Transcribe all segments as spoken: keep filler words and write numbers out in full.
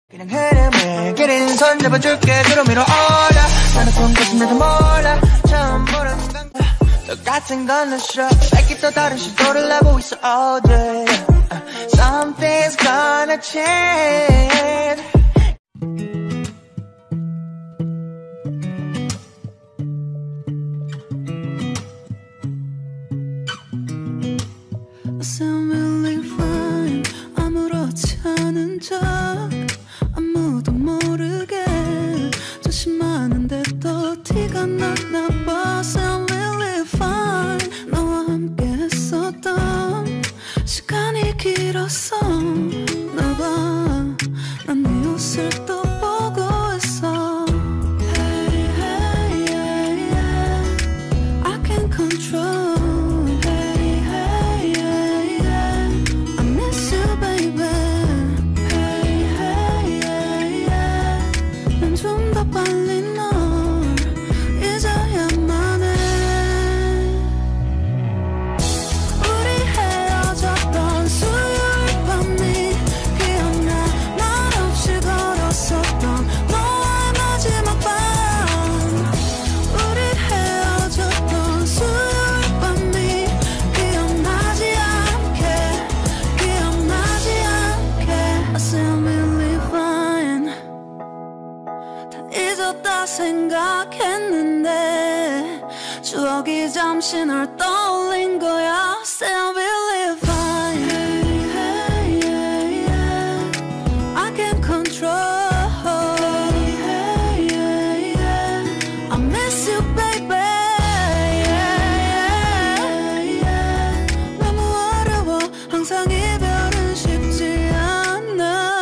그냥 흐름을 그린 손 잡아줄게 그럼 위로 올라 나는 꿈꾸지 나도 몰라 처음 보는 건 똑같은 건 난 싫어 밝게 또 다른 시도를 하고 있어 all day Something's gonna change I sound really fine 아무렇지 않은 척 아무도 모르게 조심하는데 또 티가 났나 봐 Sound really fine 너와 함께 했었던 시간이 길었어 널 봐 난 네 옷을 또 보고 있어 Hey hey yeah yeah I can't control 생각했는데 추억이 잠시 널 떠올린 거야 Still believe fine hey, hey, yeah, yeah. I can't control hey, hey, yeah, yeah. I miss you baby yeah, yeah, yeah. 너무 어려워 항상 이별은 쉽지 않아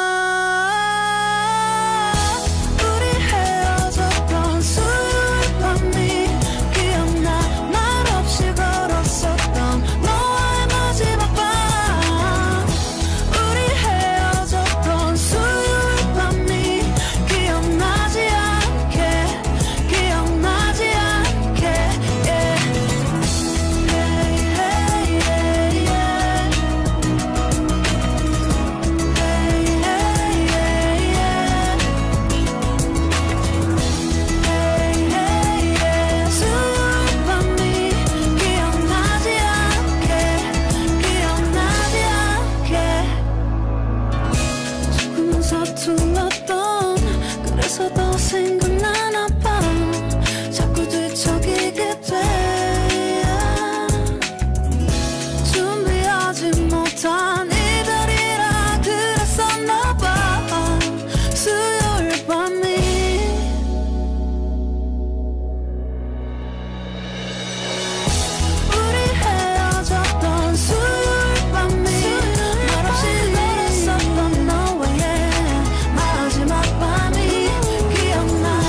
서툴렀던 그래서 더 생각나나 봐 자꾸 뒤척이게 돼 준비하지 못한 이별이라 그랬었나 봐 수요일 밤이 우리 헤어졌던 수요일 밤이 말없이 걸었었던 너와의 마지막 밤이 기억나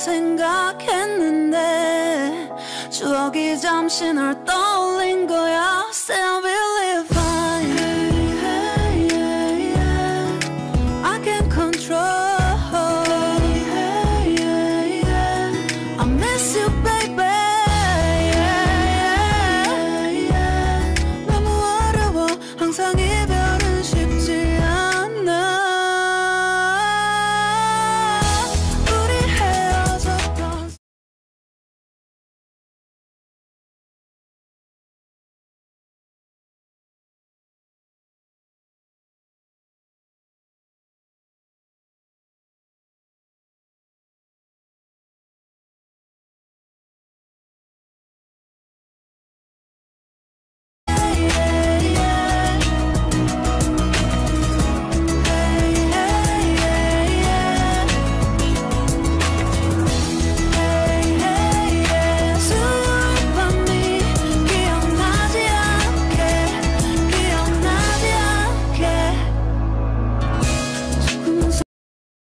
생각했는데 추억이 잠시 널 떠올린 거야. Still believe